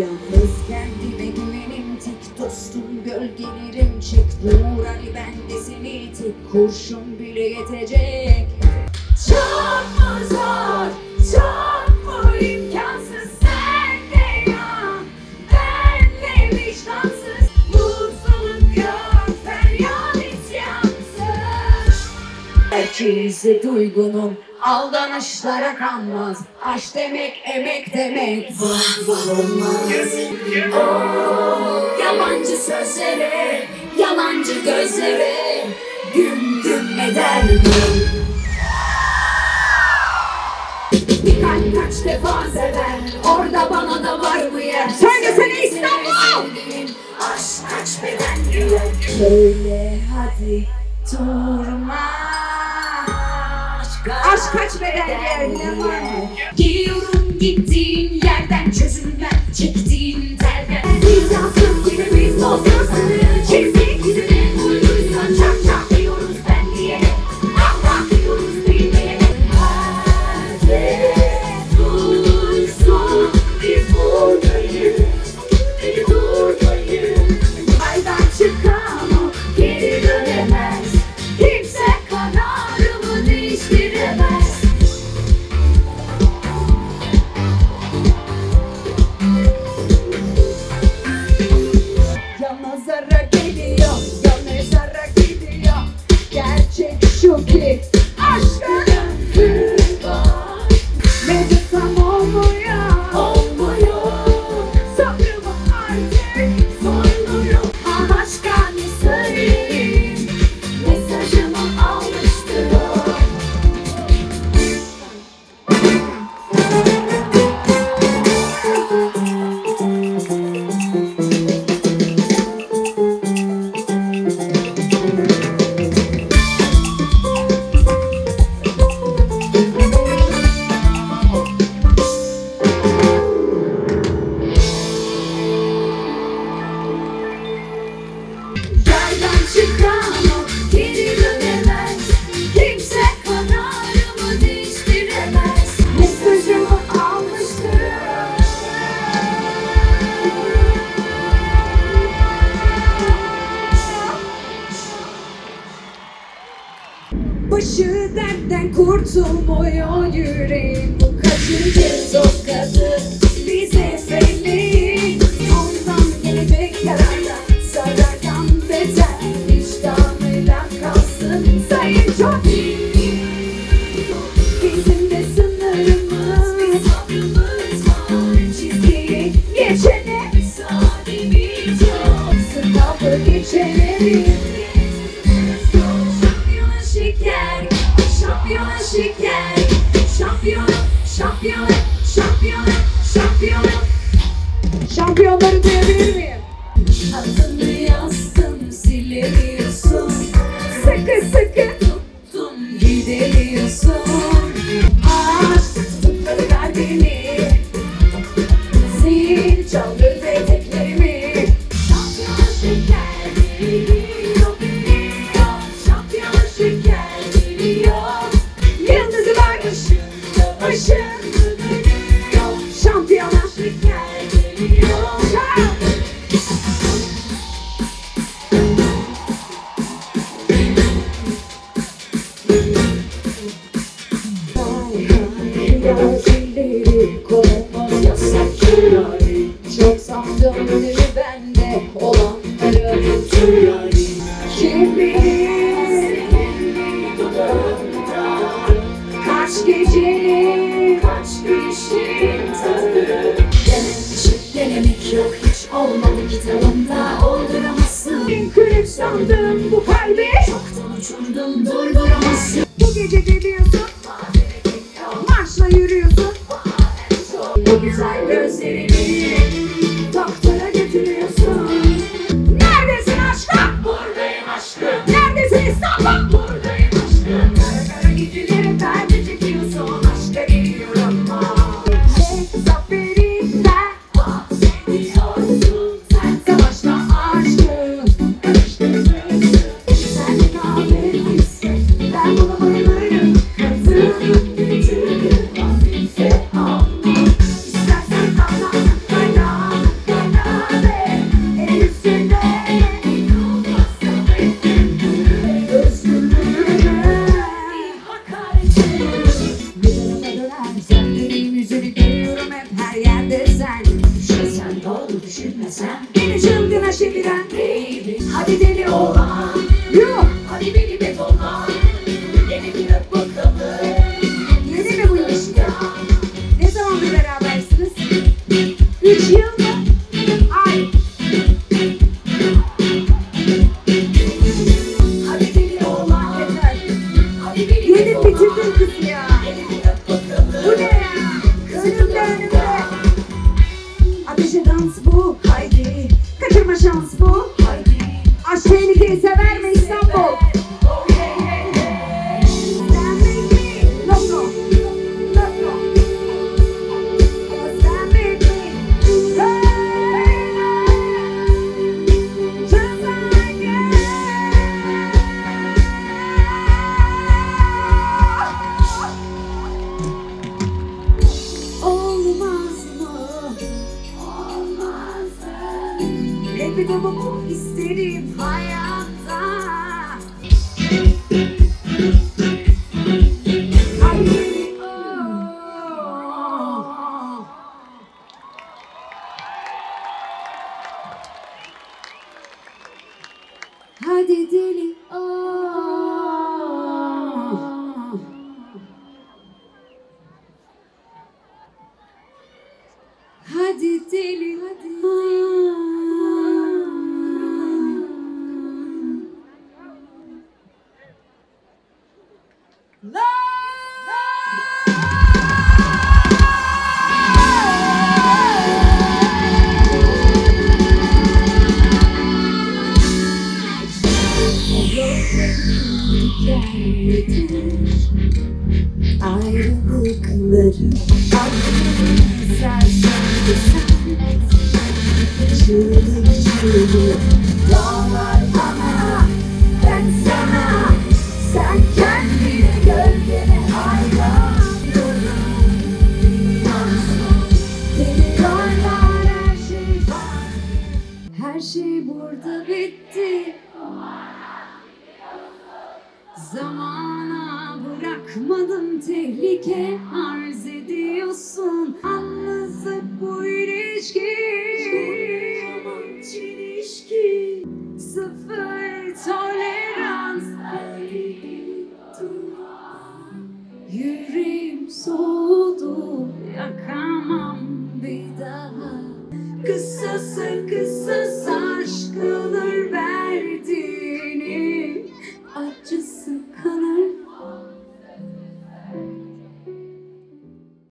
Yalnız kendime güvenim, tek dostum gölgelerim. Çıktı Buray, ben de seni, tek kurşun bile yetecek. Çok mu zor, çok mu imkansız, sen de yan, ben de vicdansız. Mutluluk yok, feryat isyansız. Herkese duygunun aldanışlara kanmaz. Aşk demek, emek demek. Vah vah olmaz. Yabancı sözlere, yalancı gözlere güm güm eder mi? Bir kalp kaç defa sever, orada bana da var mı yer? Söylesene İstanbul! Aşk kaç beden diyor. Söyle hadi durma. Aşk kaç beden yerine var mı? Geliyorum gittiğin yerden, çözülmem çektiğin telden. Biz yazdım yine biz bozdursun. Çizdik yüzüne uyduysan çak çak diyoruz ben diye. Ah ah diyoruz bilmeye. Herkes duysun biz buradayız. Biz buradayız. Aydan çıkan o geri dönemez. Kimse kararımı değiştiremez. Ya nazara geliyor, ya mezara gidiyor. Gerçek şu ki aşkın ömrü var. Ne desem olmuyor, olmuyor. Sabrımı artık zorluyor. Başka ne söyleyeyim, mesajımı almıştır o. Yerden çıkan o geri dönemez. Kimse kararımı değiştiremez. Mesajımı almıştır. Başı dertten kurtulmuyor yüreğim. Bu kaçıncı tokadı bize feleğin. Ondan gelecek yararda sarardan beter. Vicdanıyla kalsın sayın çok iyi. Bizim de sınırımız, bir sabrımız var. Çizgiyi geçene müsaademiz yok. Sınavı geçene şampiyona şeker, şampiyona şeker. Şampiyona, şampiyona, şampiyona, şampiyona. Şampiyonları duyabilir miyim? Adını yazdım silemiyorsun. Sıkı sıkı tuttum gidemiyorsun. Aşk tutmadı kalbimi. Zil çaldı eteklerimi. Şampiyona şeker geliyor, geliyor. Şampiyona şeker geliyor. Yıldızı var ışığında, ışığında dönüyor. Şampiyona şeker geliyor. Gözleri korkmaz yasaklıyor. Çok sandım önümü bende olanları unutuyor. Kim bilir dudağımda kaç gecenin, kaç güneşin tadı. Denemek yok, hiç olmadı kitabımda, olduramazsın. Bin kırık sandım bu kalbi, çoktan uçurdum durduramazsın. Bu gece geliyorsun, marşla yürüyorsun. Bu güzel gözlerini doktora götürüyorsun. Neredesin aşkım? Buradayım aşkım. Neredesin İstanbul? Buradayım aşkım. Kara kara geceleri perde çekiyorsun. Aşka geliyorum ama zaferinden bahsediyorsun. Sen savaşta aşkım. Sen de kahve hisset. Ben buna bayılırım. doğru düşünmesem beni çılgına çeviren baby. Hadi deli olma, yuh. Hadi beni betonla, yeni bir öp bakalım. Yeni mi bu ilişki? Ne zamandır berabersiniz? 3 yıl mı? Ay. Hadi deli olma, yeter. Hadi beni yedim bitirdim kız ya. Bu ne ya? Önümde önümde. Ateşe dans bu, haydi. Kaçırma şans bu, haydi. Aşk tehlikeyi sever mi İstanbul? Bir de bu isterim hayatta. Hadi hadi deli hadi deli ayrılıkları aklını sersen de sen çığlık çığlık dağlar bana ben sana sen kendine gölgene hayran biliyorsun beni yorlar her şey var her şey burada bitti zamana bırakmadım tehlike arz ediyorsun yalnızlık bu ilişki çelişki sıfır tolerans yüreğim soğudu yakamam bir daha kısası kısa saç